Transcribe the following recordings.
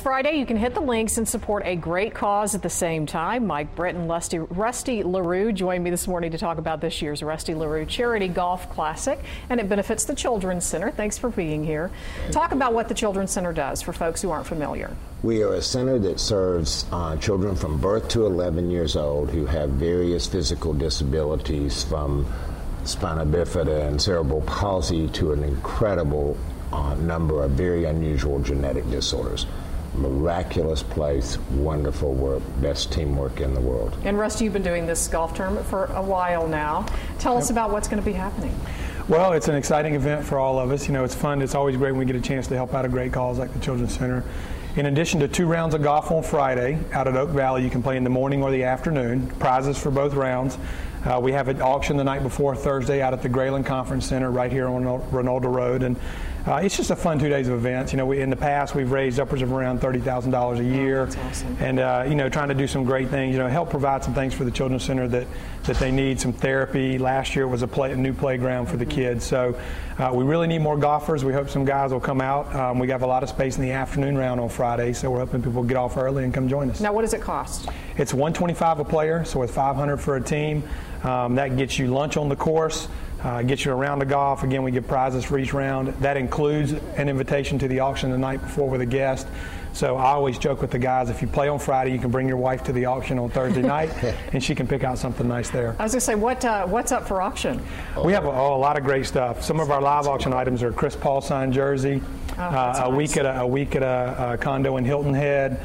Friday, you can hit the links and support a great cause at the same time. Mike Britt and Rusty LaRue joined me this morning to talk about this year's Rusty LaRue Charity Golf Classic, and it benefits the Children's Center. Thanks for being here. Talk about what the Children's Center does for folks who aren't familiar. We are a center that serves children from birth to 11 years old who have various physical disabilities, from spina bifida and cerebral palsy to an incredible number of very unusual genetic disorders. Miraculous place, wonderful work, best teamwork in the world. And Rusty, you've been doing this golf tournament for a while now. Tell us about what's going to be happening. Well, it's an exciting event for all of us. You know, it's fun. It's always great when we get a chance to help out a great cause like the Children's Center. In addition to 2 rounds of golf on Friday out at Oak Valley, you can play in the morning or the afternoon. Prizes for both rounds. We have an auction the night before Thursday out at the Grayland Conference Center right here on Ronaldo Road. And it's just a fun 2 days of events. You know, in the past, we've raised upwards of around $30,000 a year. That's awesome. And, you know, trying to do some great things, you know, help provide some things for the Children's Center that they need, some therapy. Last year was a new playground for the kids. So we really need more golfers. We hope some guys will come out. We have a lot of space in the afternoon round on Friday, so we're hoping people get off early and come join us. Now, what does it cost? It's $125 a player, so it's $500 for a team. That gets you lunch on the course, gets you a round of golf. Again, we give prizes for each round. That includes an invitation to the auction the night before with a guest. So I always joke with the guys, if you play on Friday, you can bring your wife to the auction on Thursday night, and she can pick out something nice there. I was going to say, what's up for auction? We have a lot of great stuff. Some of our live auction items are Chris Paul signed jersey, a week at a condo in Hilton Head,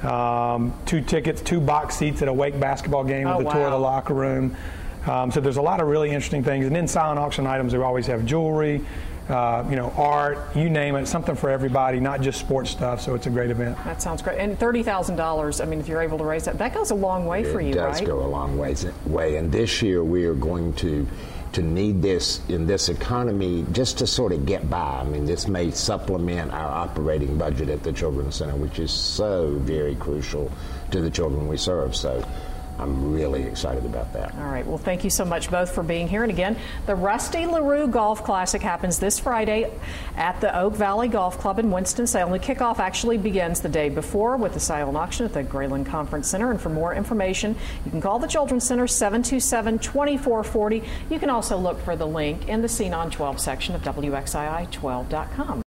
2 tickets, 2 box seats at a Wake basketball game with a tour of the locker room. So there's a lot of really interesting things. And then silent auction items, we always have jewelry, you know, art, you name it, something for everybody, not just sports stuff. So it's a great event. That sounds great. And $30,000, I mean, if you're able to raise that, that goes a long way for you, right? It does go a long way. And this year we are going to need this in this economy just to sort of get by. I mean, this may supplement our operating budget at the Children's Center, which is so very crucial to the children we serve. So I'm really excited about that. All right. Well, thank you so much both for being here. And again, the Rusty LaRue Golf Classic happens this Friday at the Oak Valley Golf Club in Winston-Salem. The kickoff actually begins the day before with the silent auction at the Grayland Conference Center. And for more information, you can call the Children's Center 727-2440. You can also look for the link in the Scene on 12 section of WXII12.com.